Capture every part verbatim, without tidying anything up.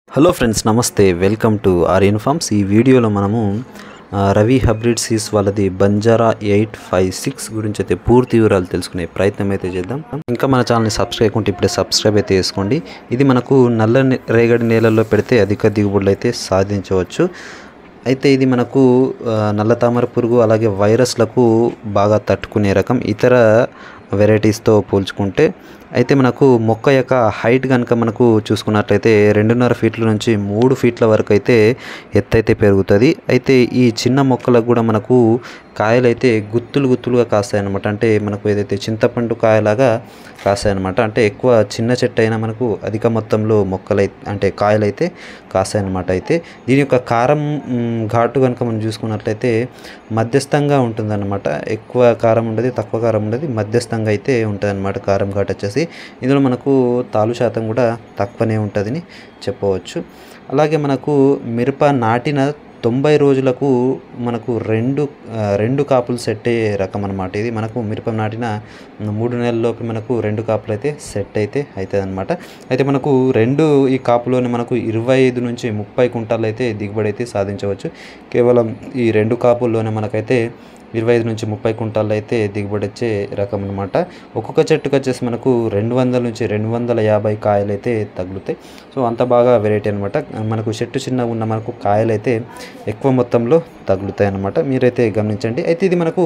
Hello friends, నమస్తే. Welcome to Aryan farms. ఈ వీడియోలో మనము ఆ, రవి హైబ్రిడ్ సీడ్స్ వాళ్ళది బంజారా ఎయిట్ ఫైవ్ సిక్స్ గురించి అయితే పూర్తి వివరాలు తెలుసుకునే ప్రయత్నం అయితే చేద్దాం. ఇంకా మన ఛానల్ని సబ్స్క్రైబ్ చేయకుంటే ఇప్పుడే సబ్స్క్రైబ్ అయితే చేసుకోండి. ఇది మనకు నల్ల నే- రేగడి నేలల్లో పెడితే అధిక దిగుబడులు అయితే సాధించవచ్చు. అయితే ఇది మనకు ఆ, నల్ల తామర పురుగు అలాగే వైరస్లకు బాగా తట్టుకునే రకం ఇతర వెరైటీస్తో పోల్చుకుంటే. అయితే మనకు మొక్క యొక్క హైట్ కనుక మనకు చూసుకున్నట్లయితే రెండున్నర ఫీట్ల నుంచి మూడు ఫీట్ల వరకు అయితే ఎత్తు అయితే పెరుగుతుంది. అయితే ఈ చిన్న మొక్కలకు కూడా మనకు కాయలు అయితే గుత్తులు గుత్తులుగా కాస్తాయి అన్నమాట. అంటే మనకు ఏదైతే చింతపండు కాయలాగా కాస్తాయి అన్నమాట. అంటే ఎక్కువ చిన్న చెట్టు అయినా మనకు అధిక మొత్తంలో మొక్కలు అంటే కాయలు అయితే కాస్తాయి అన్నమాట. అయితే దీని యొక్క కారం మ్, ఘాటు కనుక మనం చూసుకున్నట్లయితే మధ్యస్థంగా ఉంటుందన్నమాట. ఎక్కువ కారం ఉండదు, తక్కువ కారం ఉండదు, మధ్యస్థంగా అయితే ఉంటుంది అన్నమాట. కారం ఘాటు వచ్చేసి ఇందులో మనకు తాలు శాతం కూడా తక్కువనే ఉంటుందని చెప్పవచ్చు. అలాగే మనకు మిరప నాటిన తొంభై రోజులకు మనకు రెండు ఆ, రెండు కాపులు సెట్ అయ్యే రకం అనమాట. ఇది మనకు మిరప నాటిన మూడు నెలల్లోపు మనకు రెండు కాపులు అయితే సెట్ అయితే అవుతుంది అనమాట. అయితే మనకు రెండు ఈ కాపులోనే మనకు ఇరవై ఐదు నుంచి ముప్పై కుంటాలు అయితే దిగుబడి అయితే సాధించవచ్చు. కేవలం ఈ రెండు కాపుల్లోనే మనకైతే ఇరవై ఐదు నుంచి ముప్పై కుంటాలు అయితే దిగుబడి వచ్చే రకం అనమాట. ఒక్కొక్క చెట్టుకు వచ్చేసి మనకు రెండు వందల నుంచి రెండు వందల యాభై కాయలు అయితే తగులుతాయి. సో అంత బాగా వెరైటీ అనమాట. మనకు చెట్టు చిన్నగా ఉన్న మనకు కాయలు అయితే ఎక్కువ మొత్తంలో తగులుతాయి అన్నమాట. మీరైతే గమనించండి. అయితే ఇది మనకు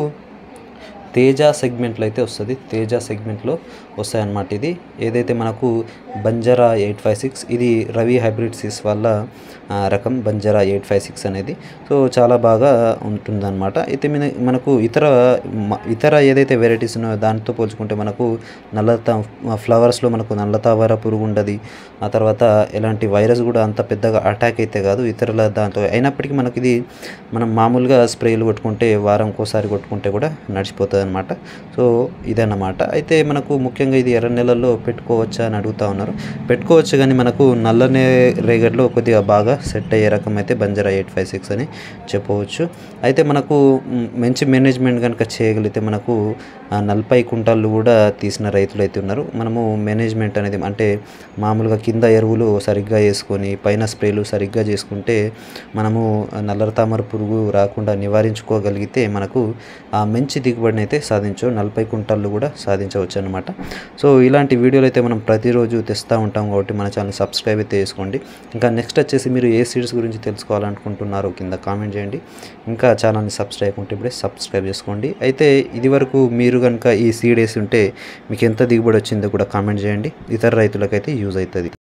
తేజ సెగ్మెంట్లో అయితే వస్తుంది. తేజ సెగ్మెంట్లో వస్తాయన్నమాట. ఇది ఏదైతే మనకు బంజారా ఎయిట్ ఫైవ్ సిక్స్ ఇది రవి హైబ్రిడ్ సీడ్స్ వల్ల ఆ, రకం బంజారా ఎయిట్ ఫైవ్ సిక్స్ అనేది సో చాలా బాగా ఉంటుందన్నమాట. అయితే మన మనకు ఇతర మ- ఇతర ఏదైతే వెరైటీస్ ఉన్నాయో దానితో పోల్చుకుంటే మనకు నల్లత ఫ్లవర్స్లో మనకు నల్లతావర పురుగు ఉండదు. ఆ తర్వాత ఎలాంటి వైరస్ కూడా అంత పెద్దగా అటాక్ అయితే కాదు ఇతరుల దాంతో. అయినప్పటికీ మనకి ఇది మనం మామూలుగా స్ప్రేలు కొట్టుకుంటే వారంకోసారి కొట్టుకుంటే కూడా నడిచిపోతుంది అనమాట. సో ఇదన్నమాట. అయితే మనకు ముఖ్యంగా ఇది ఎర్ర నెలల్లో పెట్టుకోవచ్చా అని అడుగుతా ఉన్నారు. పెట్టుకోవచ్చు, కానీ మనకు నల్లనే రేగడిలో కొద్దిగా బాగా సెట్ అయ్యే రకం అయితే బంజారా ఎయిట్ ఫైవ్ సిక్స్ అని చెప్పవచ్చు. అయితే మనకు మ్, మంచి మేనేజ్మెంట్ కనుక చేయగలిగితే మనకు ఆ, నలభై కుంటాలు కూడా తీసిన రైతులు అయితే ఉన్నారు. మనము మేనేజ్మెంట్ అనేది అంటే మామూలుగా కింద ఎరువులు సరిగ్గా వేసుకొని పైన స్ప్రేలు సరిగ్గా చేసుకుంటే మనము నల్ల తామర పురుగు రాకుండా నివారించుకోగలిగితే మనకు ఆ మంచి దిగుబడిని అయితే సాధించు నలభై కుంటాలు కూడా సాధించవచ్చు అనమాట. సో ఇలాంటి వీడియోలు అయితే మనం ప్రతిరోజు తెస్తూ ఉంటాం కాబట్టి మన ఛానల్ సబ్స్క్రైబ్ అయితే చేసుకోండి. ఇంకా నెక్స్ట్ వచ్చేసి మీరు ఏ సీడ్స్ గురించి తెలుసుకోవాలనుకుంటున్నారో కింద కామెంట్ చేయండి. ఇంకా ఛానల్ని సబ్స్క్రైబ్ ఉంటే ఇప్పుడే సబ్స్క్రైబ్ చేసుకోండి. అయితే ఇది వరకు మీరు కనుక ఈ సీడ్ వేసి ఉంటే మీకు ఎంత దిగుబడి వచ్చిందో కూడా కామెంట్ చేయండి. ఇతర రైతులకైతే యూజ్ అవుతుంది.